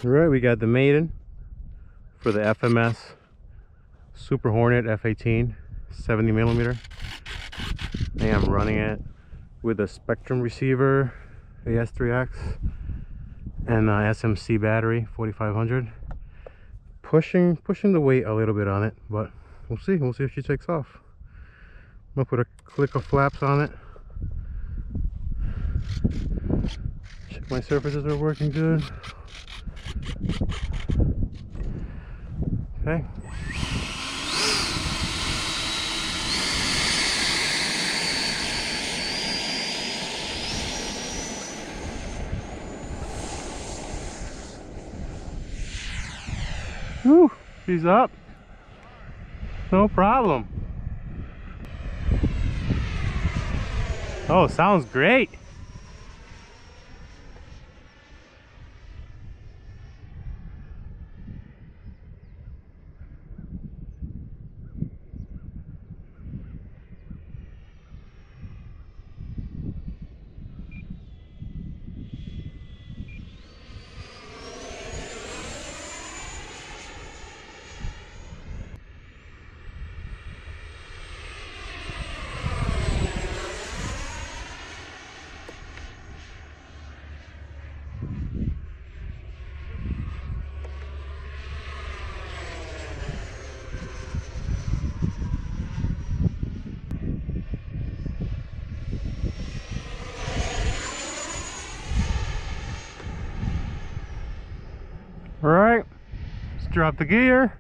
Alright, we got the Maiden for the FMS Super Hornet F-18 70mm. I am running it with a Spectrum receiver, AS3X, and SMC battery 4500. Pushing the weight a little bit on it, but we'll see if she takes off. I'm gonna put a click of flaps on it. Check my surfaces are working good. Okay. Whew, she's up. No problem. Oh, sounds great. All right, let's drop the gear.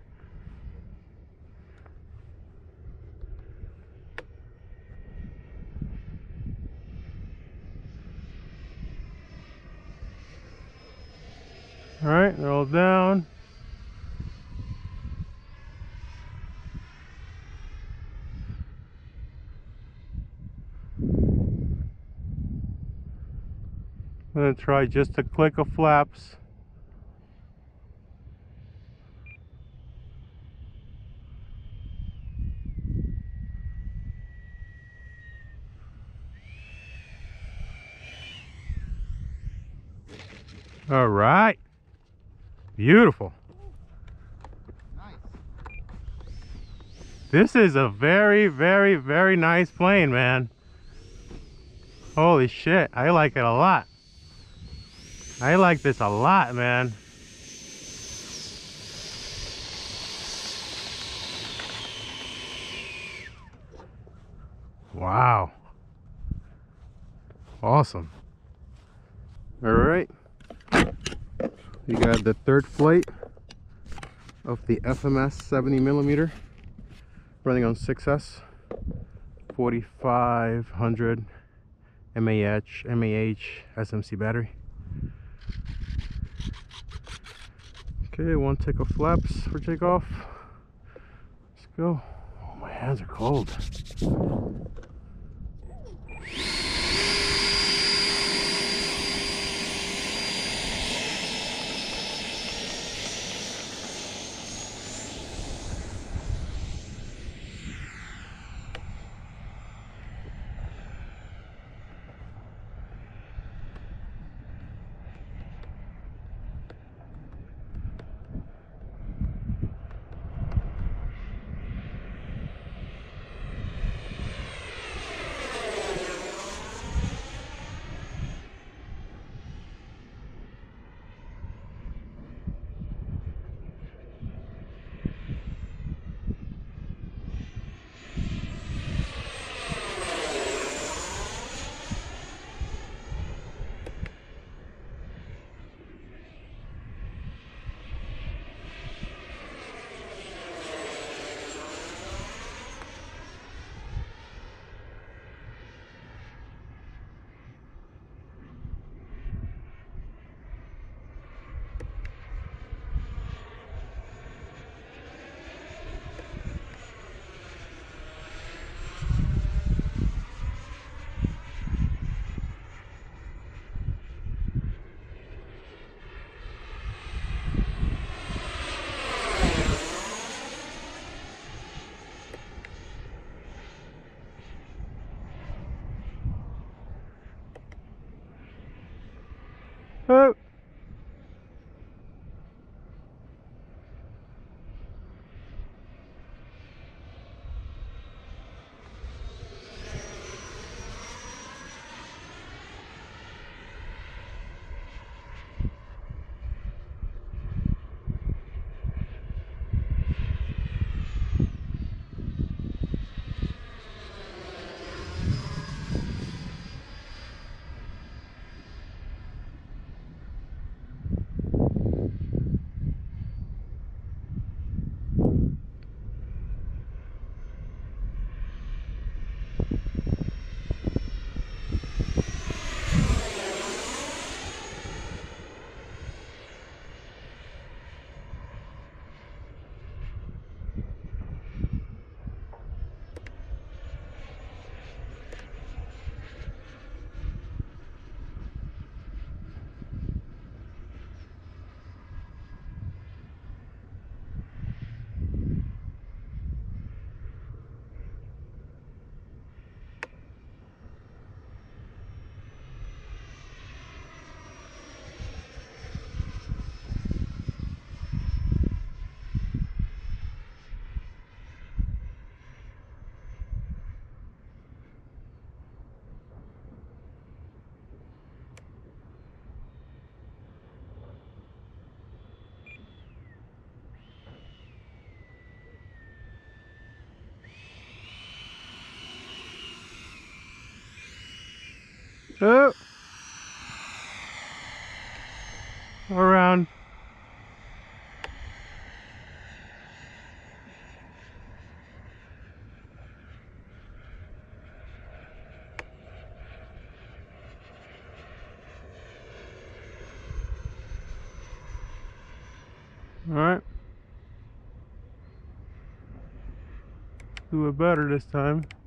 All right, they're all down. I'm gonna try just a click of flaps. All right, beautiful. Nice. This is a very, very, very nice plane, man. Holy shit, I like it a lot. I like this a lot, man. Wow. Awesome. All right. We got the third flight of the FMS 70mm running on 6S 4500 MAH SMC battery. Okay, one tick of flaps for takeoff. Let's go. Oh, my hands are cold. Oh. Oh. Around. All right. Do it better this time.